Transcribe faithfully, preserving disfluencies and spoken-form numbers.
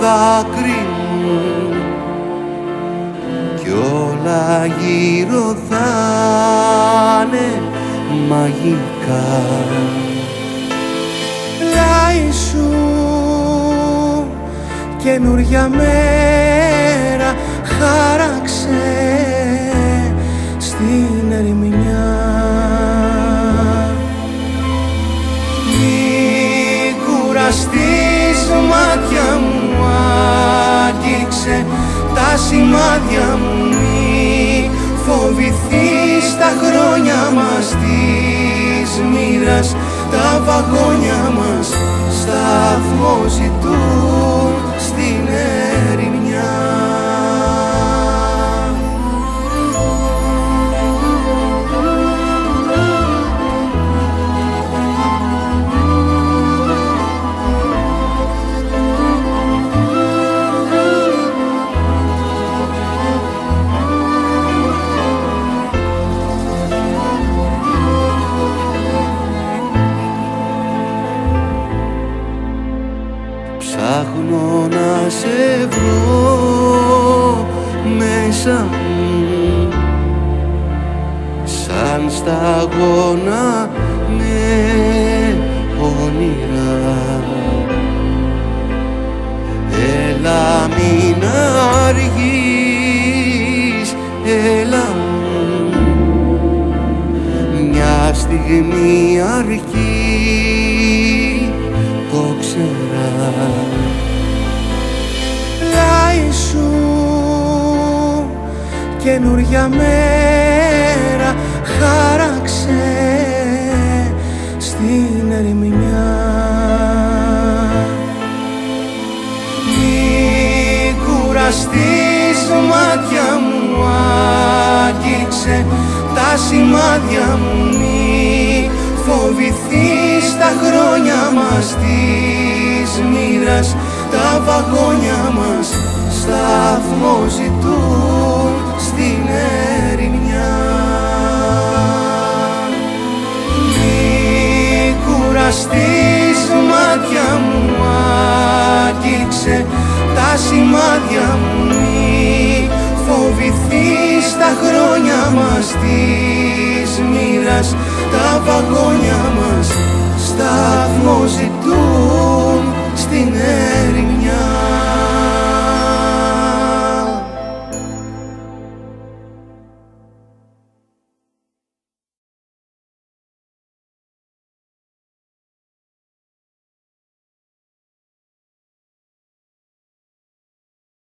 δάκρυ μου κι όλα γύρω θα είναι μαγικά. Πλάι σου καινούρια μέρα χάραξε στην ερημιά. Μη κουραστείς μάτια μου, άγγιξε τα σημάδια μου. Μη φοβηθείς τα χρόνια μας της μοίρας, τα βαγόνια μας σταθμό ζητούν στην ερημιά. Ψάχνω να σε βρω μέσα μου σαν σταγόνα με όνειρα. Έλα μην αργείς, έλα μου, μια στιγμή αρκεί, το ξέρα. Πλάι σου καινούρια μέρα χάραξε στην ερημιά. Μη κουραστείς μάτια μου, άγγιξε τα σημάδια μου. Μη φοβηθείς τα χρόνια μας της μοίρας, τα βαγόνια μας σταθμό ζητούν στην ερημιά. Μη κουραστείς μάτια μου, άγγιξε τα σημάδια μου. Μη φοβηθείς τα χρόνια μας της μοίρας, τα βαγόνια μας σταθμό ζητούν στην ερημιά.